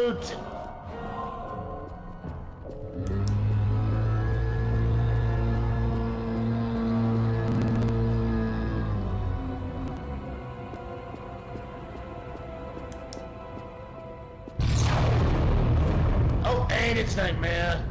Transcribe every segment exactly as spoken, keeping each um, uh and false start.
Loot! Oh, and it's Nightmare!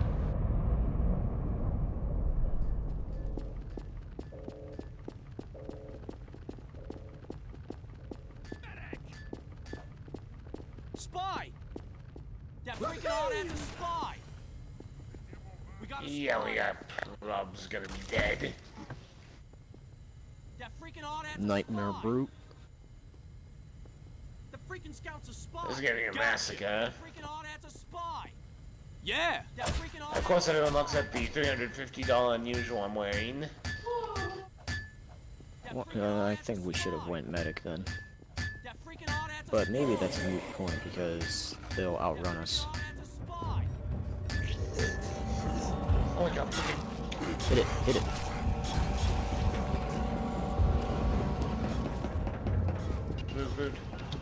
Spy! That freaking hard ass spy! We got a spy! Yeah, we got Rob's gonna be dead. That freaking hard ass Nightmare spy. brute. The freaking scout's a spy! This is gonna be a Gotcha. massacre. That freaking hard ass a spy! Yeah! That freaking hard Of course, everyone looks at the three hundred fifty dollar unusual I'm wearing. Well, uh, I think we should have went medic then. That freaking hard ass But maybe that's a moot point because they'll outrun us. Oh my god, Hit it, hit it. move, move.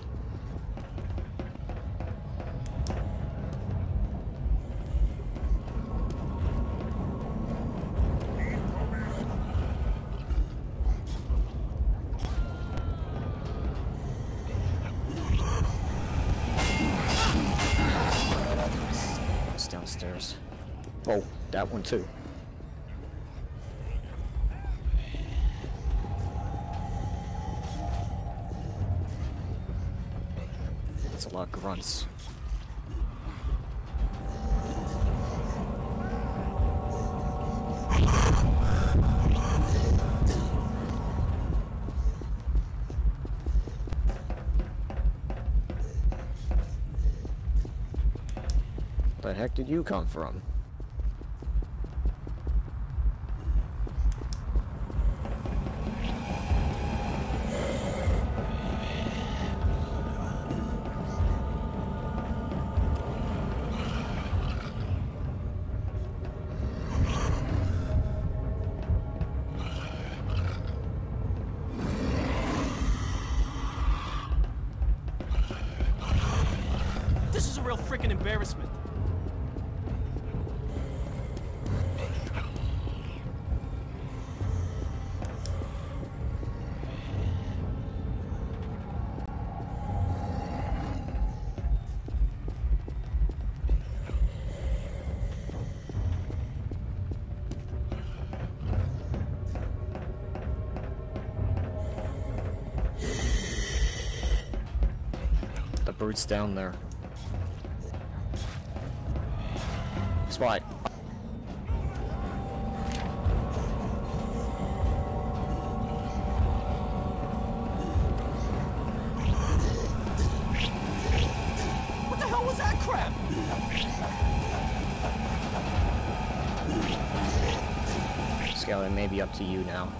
It's downstairs. Oh, that one too. That's a lot of grunts. Where the heck did you come from? This is a real freaking embarrassment. The brute's down there. Spy. What the hell was that crap? Scout, it may be up to you now.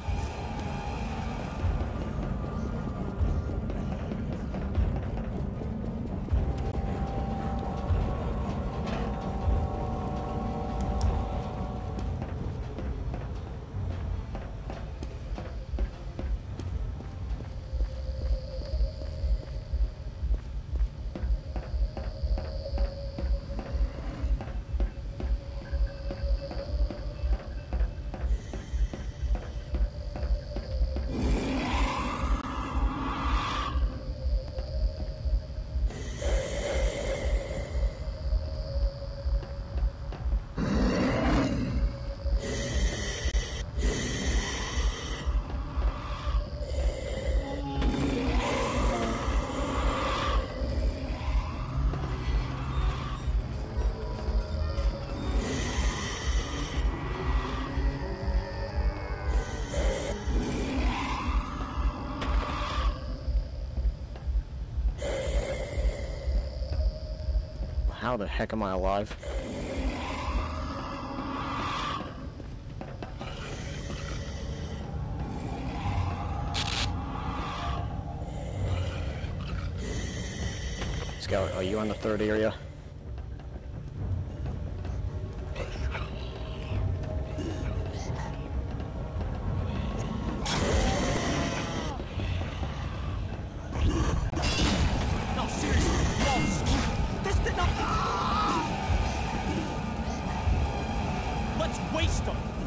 How the heck am I alive? Scout, are you on the third area? No, seriously, no. This busting up. Let's waste them.